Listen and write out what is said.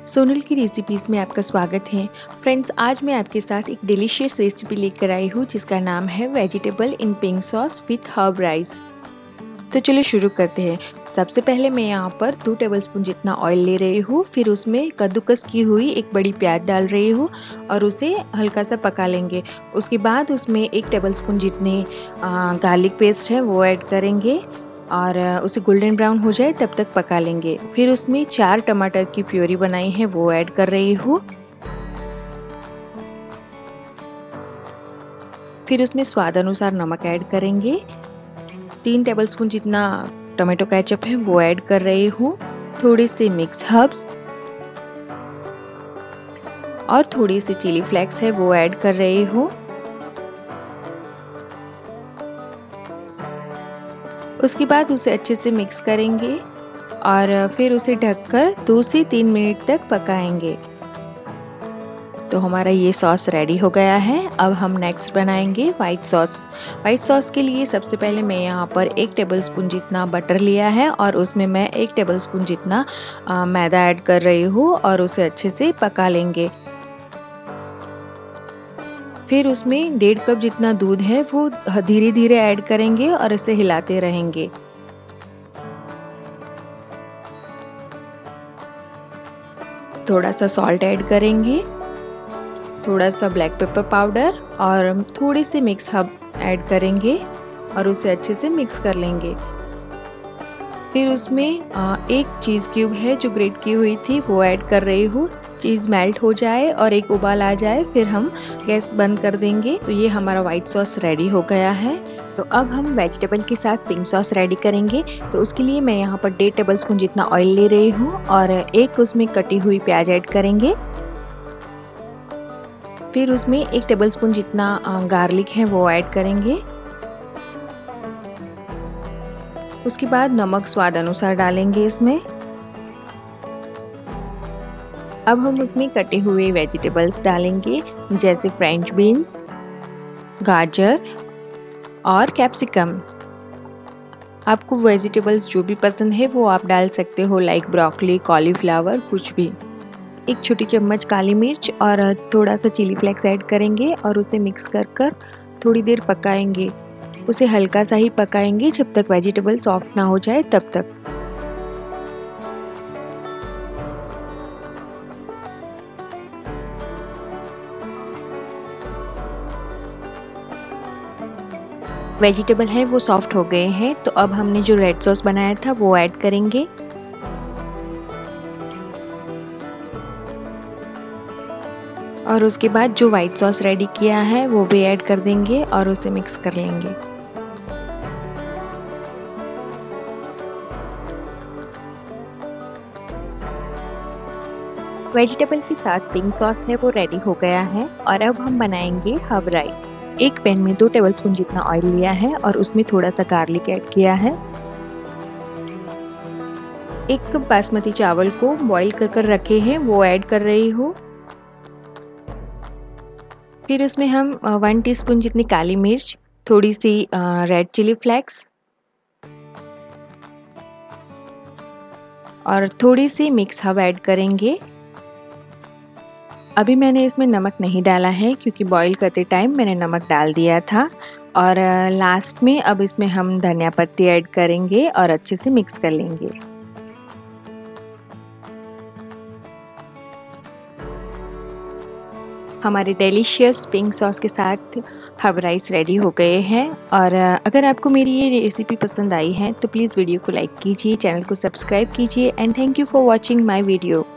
सोनल की रेसिपीज़ में आपका स्वागत है। फ्रेंड्स, आज मैं आपके साथ एक डिलीशियस रेसिपी लेकर आई हूँ जिसका नाम है vegetable in pink sauce with herb rice. तो चलो शुरू करते हैं। सबसे पहले मैं यहाँ पर 2 टेबलस्पून जितना ऑयल ले रही हूँ, फिर उसमें कद्दूकस की हुई एक बड़ी प्याज डाल रही हूँ और उसे हल्का सा पका लेंगे। उसके बाद उसमें 1 टेबलस्पून जितने गार्लिक पेस्ट है वो ऐड करेंगे और उसे गोल्डन ब्राउन हो जाए तब तक पका लेंगे। फिर उसमें 4 टमाटर की प्योरी बनाई है वो ऐड कर रही हूँ। फिर उसमें स्वाद अनुसार नमक ऐड करेंगे। 3 टेबलस्पून जितना टोमेटो केचप है वो ऐड कर रही हूँ। थोड़ी सी मिक्स हर्ब्स और थोड़ी सी चिली फ्लेक्स है वो ऐड कर रही हूँ। उसके बाद उसे अच्छे से मिक्स करेंगे और फिर उसे ढककर 2 से 3 मिनट तक पकाएंगे। तो हमारा ये सॉस रेडी हो गया है। अब हम नेक्स्ट बनाएंगे वाइट सॉस। वाइट सॉस के लिए सबसे पहले मैं यहाँ पर 1 टेबलस्पून जितना बटर लिया है और उसमें मैं 1 टेबलस्पून जितना मैदा ऐड कर रही हूँ और उसे अच्छे से पका लेंगे। फिर उसमें 1.5 कप जितना दूध है वो धीरे धीरे ऐड करेंगे और इसे हिलाते रहेंगे। थोड़ा सा सॉल्ट ऐड करेंगे, थोड़ा सा ब्लैक पेपर पाउडर और थोड़ी सी मिक्स हर्ब ऐड करेंगे और उसे अच्छे से मिक्स कर लेंगे। फिर उसमें 1 चीज़ क्यूब है जो ग्रेट की हुई थी वो ऐड कर रही हूँ। चीज़ मेल्ट हो जाए और एक उबाल आ जाए फिर हम गैस बंद कर देंगे। तो ये हमारा वाइट सॉस रेडी हो गया है। तो अब हम वेजिटेबल के साथ पिंक सॉस रेडी करेंगे। तो उसके लिए मैं यहाँ पर 1.5 टेबलस्पून जितना ऑयल ले रही हूँ और एक उसमें कटी हुई प्याज ऐड करेंगे। फिर उसमें 1 टेबलस्पून जितना गार्लिक है वो ऐड करेंगे। उसके बाद नमक स्वाद अनुसार डालेंगे इसमें। अब हम उसमें कटे हुए वेजिटेबल्स डालेंगे जैसे फ्रेंच बीन्स, गाजर और कैप्सिकम। आपको वेजिटेबल्स जो भी पसंद है वो आप डाल सकते हो, लाइक ब्रोकली, कॉलीफ्लावर, कुछ भी। 1 छोटी चम्मच काली मिर्च और थोड़ा सा चिली फ्लेक्स ऐड करेंगे और उसे मिक्स कर थोड़ी देर पकाएंगे। उसे हल्का सा ही पकाएंगे जब तक वेजिटेबल सॉफ्ट ना हो जाए तब तक। वेजिटेबल है वो सॉफ्ट हो गए हैं। तो अब हमने जो रेड सॉस बनाया था वो ऐड करेंगे। और उसके बाद जो वाइट सॉस रेडी किया है वो भी ऐड कर देंगे और उसे मिक्स कर लेंगे। वेजिटेबल के साथ पिंक सॉस है वो रेडी हो गया है। और अब हम बनाएंगे हर्ब राइस। एक पैन में 2 टेबलस्पून जितना ऑयल लिया है और उसमें थोड़ा सा गार्लिक ऐड किया है। 1 कप बासमती चावल को बॉईल कर रखे हैं वो ऐड कर रही हूँ। फिर उसमें हम 1 टीस्पून जितनी काली मिर्च, थोड़ी सी रेड चिली फ्लेक्स और थोड़ी सी मिक्स हर्ब ऐड करेंगे। अभी मैंने इसमें नमक नहीं डाला है क्योंकि बॉईल करते टाइम मैंने नमक डाल दिया था। और लास्ट में अब इसमें हम धनिया पत्ती ऐड करेंगे और अच्छे से मिक्स कर लेंगे। हमारे डिलीशियस पिंक सॉस के साथ हर्ब राइस रेडी हो गए हैं। और अगर आपको मेरी ये रेसिपी पसंद आई है तो प्लीज़ वीडियो को लाइक कीजिए, चैनल को सब्सक्राइब कीजिए and thank you for watching my video.